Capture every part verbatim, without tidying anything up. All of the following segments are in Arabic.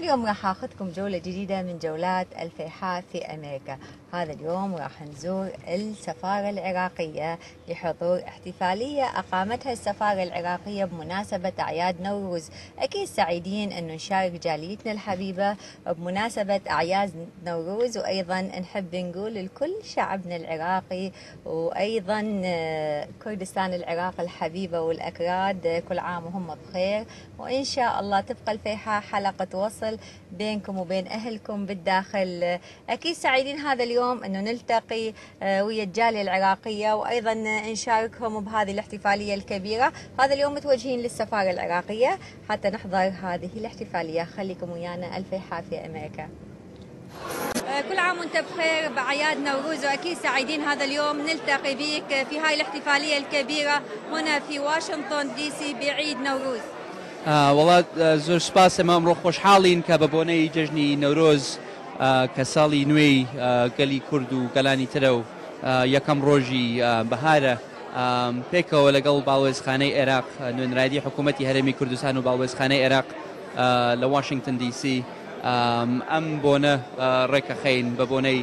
اليوم راح اخذكم جولة جديدة من جولات الفيحاء في امريكا. هذا اليوم راح نزور السفارة العراقية لحضور احتفالية اقامتها السفارة العراقية بمناسبة اعياد نوروز. اكيد سعيدين انه نشارك جاليتنا الحبيبة بمناسبة اعياد نوروز، وايضا نحب نقول لكل شعبنا العراقي وايضا كردستان العراق الحبيبة والاكراد كل عام وهم بخير، وان شاء الله تبقى الفيحاء حلقة وصل بينكم وبين أهلكم بالداخل. أكيد سعيدين هذا اليوم أنه نلتقي ويا الجالية العراقية وأيضا نشاركهم بهذه الاحتفالية الكبيرة. هذا اليوم متوجهين للسفارة العراقية حتى نحضر هذه الاحتفالية. خليكم ويانا، الفيحاء في أمريكا. كل عام وانت بخير بأعياد نوروز، واكيد سعيدين هذا اليوم نلتقي بك في هاي الاحتفالية الكبيرة هنا في واشنطن دي سي بعيد نوروز. وڵات زۆر سپاس، ئەمە ئەمڕۆ خۆشحاڵین کە بە بۆنەی جەژنی نەورۆز کە ساڵی نوێی گەلی کورد و گەلانی ترە و یەکەم ڕۆژی بەهارە پێکەوە لەگەڵ باڵێزخانەی عێراق، نوێنرایی حکوومەتی هەرێمی کوردستان و باڵێزخانەی عێراق لە واشنگتن دی سی ئەم بۆنە ڕێکەخەین بە بۆنەی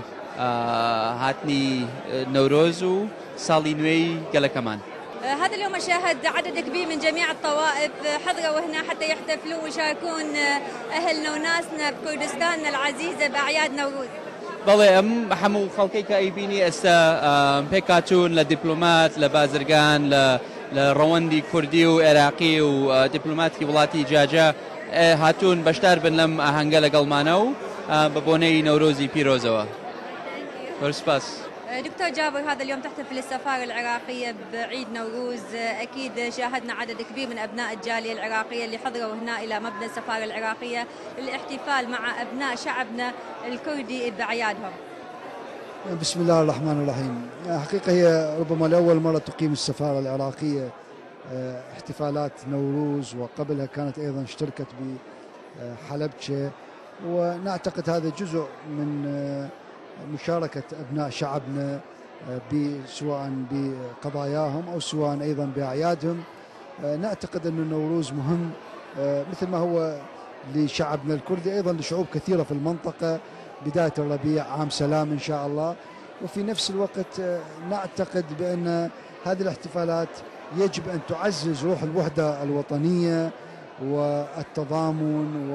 هاتنی نەورۆز و ساڵی نوێی گەلەکەمان. هذا اليوم أشاهد عدد كبير من جميع الطوائف حضروا هنا حتى يحتفلون ويشاركون أهلنا وناسنا بكردستان العزيزة بأعياد نوروز. بەڵێ ئەم هەموو خەڵکەی کە ئەیبینی ئێستا پێکهاتوون لە دیپلۆمات، لە بازرگان، لە ڕەوەندی کوردی و عێراقی و دیپلۆماتی وڵاتی جاجا هاتوون بەشدار بن لەم ئاهەنگە لەگەڵمانە و بە بۆنەی نەورۆزی پیرۆزەوە. زۆر سپاس. دكتور جابر، هذا اليوم تحتفل السفارة العراقية بعيد نوروز، أكيد شاهدنا عدد كبير من أبناء الجالية العراقية اللي حضروا هنا إلى مبنى السفارة العراقية للاحتفال مع أبناء شعبنا الكردي بأعيادهم. بسم الله الرحمن الرحيم. حقيقة هي ربما لأول مرة تقيم السفارة العراقية احتفالات نوروز، وقبلها كانت أيضا اشتركت بحلبشة، ونعتقد هذا جزء من مشاركة أبناء شعبنا سواء بقضاياهم أو سواء أيضا بأعيادهم. نعتقد أن النوروز مهم مثل ما هو لشعبنا الكردي، أيضا لشعوب كثيرة في المنطقة. بداية الربيع، عام سلام إن شاء الله. وفي نفس الوقت نعتقد بأن هذه الاحتفالات يجب أن تعزز روح الوحدة الوطنية والتضامن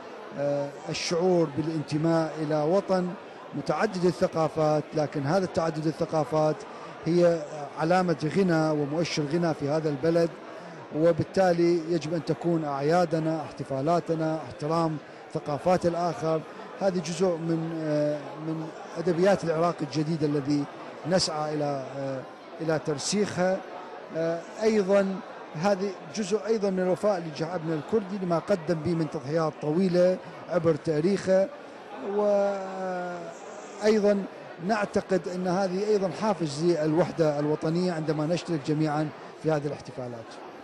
والشعور بالانتماء إلى وطن متعدد الثقافات، لكن هذا التعدد الثقافات هي علامة غنى ومؤشر غنى في هذا البلد، وبالتالي يجب أن تكون أعيادنا، احتفالاتنا، احترام ثقافات الآخر. هذه جزء من من أدبيات العراق الجديدة الذي نسعى إلى إلى ترسيخها. أيضا هذه جزء أيضا من الوفاء لشعبنا الكردي لما قدم به من تضحيات طويلة عبر تاريخه، وأيضا نعتقد أن هذه أيضا حافز للوحدة الوطنية عندما نشترك جميعا في هذه الاحتفالات.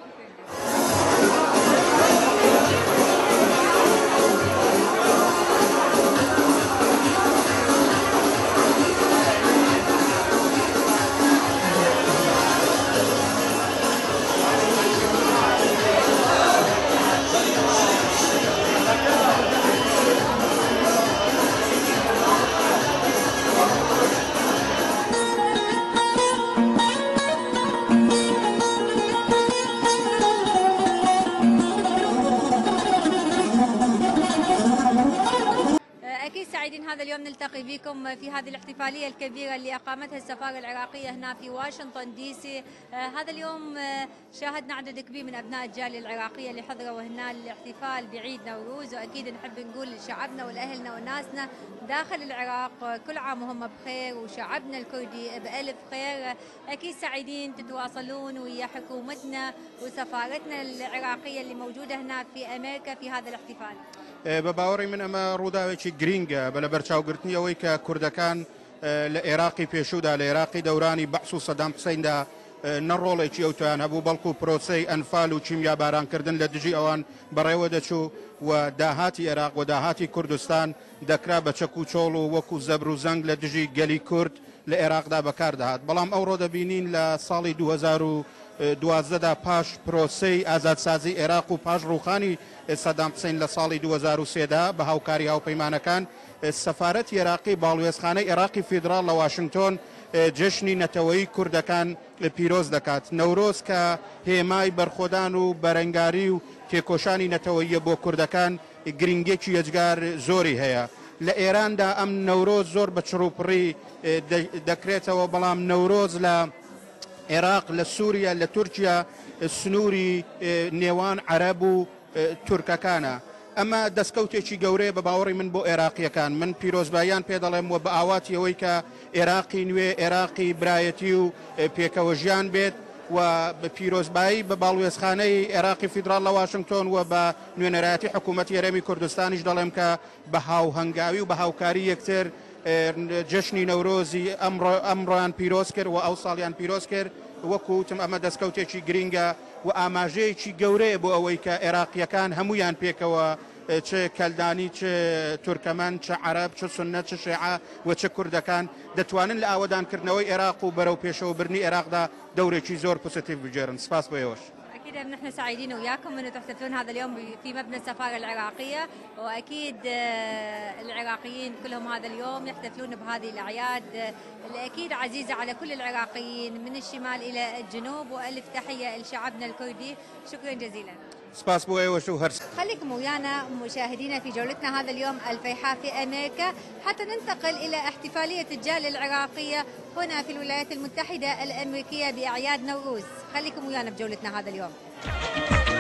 سعيدين هذا اليوم نلتقي بكم في هذه الاحتفالية الكبيرة اللي أقامتها السفارة العراقية هنا في واشنطن دي سي. آه هذا اليوم آه شاهدنا عدد كبير من أبناء الجالية العراقية اللي حضروا هنا للاحتفال بعيد نوروز، وأكيد نحب نقول لشعبنا ولأهلنا وناسنا داخل العراق كل عام وهم بخير، وشعبنا الكردي بألف خير. أكيد سعيدين تتواصلون ويا حكومتنا وسفارتنا العراقية اللي موجودة هنا في أمريكا في هذا الاحتفال. بەباوەڕی من ئەمە ڕووداوێکی گرینگە بە لە بەرچاوگرتنیەوەی کە کوردەکان لە عێراقی پێشوودا، لە عێراقی دەورانی بەعس و سەدام حوسەیندا نەڕۆڵێکی ئەوتیان هەبوو، بەڵکو پرۆسەی ئەنفال و چیمیا بارانکردن لە دژی ئەوان بەڕێوە دەچوو و داهاتی عێراق و داهاتی کوردستان دەکرا بە چەک و چۆڵ و وەکو زەبر و زەنگ لە دژی گەلی کورد لە عێراقدا بەکار دەهات. بەڵام ئەوڕۆ دەبینین لە ساڵی دوو هەزار و دوازدەدا پاش پرۆسەی ئازادسازی عێراق و پاش ڕووخانی سەدام حوسێن لە ساڵی دوو هەزار و سێدا بە هاوکاری هاوپەیمانەکان سەفارەتی عێراقی باڵوێزخانەی عێراقی فیدراڵ لە واشنگتۆن جشنی نەتەوەیی کوردەکان پیرۆز دەکات. نەورۆز کە هێمای بەرخۆدان و بەرەنگاری و تێکۆشانی نەتەوەییە بۆ کوردەکان گرنگێکی یەجگار زۆری هەیە. لە ئێراندا ئەم نەورۆز زۆر بە چڕوپڕی دەکرێتەوە، بەڵام نەورۆز لە عێراق، لە سووریا، لە تورکیا سنووری نێوان عەرەب و تورکەکانە. ئەمە دەستکەوتێکی گەورەیە بە باوەڕی من بۆ عێراقیەکان. من پیرۆزباییان پێ دەڵێم و بە ئاواتی ئەوەی کە عێراقی نوێ، عێراقی برایەتی و پێکەوە ژیان بێت و بە پیرۆزبایی بە باڵوێزخانەی عێراقی فیدراڵ لە واشنگتۆن و بە نوێنەرایەتی حکوومەتی هەرێمی کوردستانیش دەڵێم کە بە هاوهەنگاوی و بە هاوکاری یەکتر جشنی نەورۆزی ئەمڕۆیان پیرۆز کرد و ئەو ساڵیان پیرۆز کرد. وەکو وتم ئەمە دەستکەوتێکی گرینگە و ئاماژەیەکی گەورەیە بۆ ئەوەی کە عێراقیەکان هەمویان پێکەوە، چ کەلدانی، چ تورکەمان، چ عەرەب، چ سوننە، چ شیعە و چ کوردەکان دەتوانن لە ئاوەدانکردنەوەی عێراق و بەرەو پێشەوەبرنی عێراقدا دورێکی زۆر پوزیتیف بجێرن. سپاس بۆ ئێوەش. أكيد نحن سعيدين وياكم أنه تحتفلون هذا اليوم في مبنى السفارة العراقية، وأكيد العراقيين كلهم هذا اليوم يحتفلون بهذه الأعياد اللي أكيد عزيزة على كل العراقيين من الشمال إلى الجنوب. وألف تحية لشعبنا الكردي، شكرا جزيلا. سپاس بۆ ئێوەش و هەرس. خليكم ويانا مشاهدينا في جولتنا هذا اليوم الفيحاء في أمريكا، حتى ننتقل إلى احتفالية الجالية العراقية هنا في الولايات المتحدة الأمريكية بأعياد نوروز. خليكم ويانا بجولتنا هذا اليوم.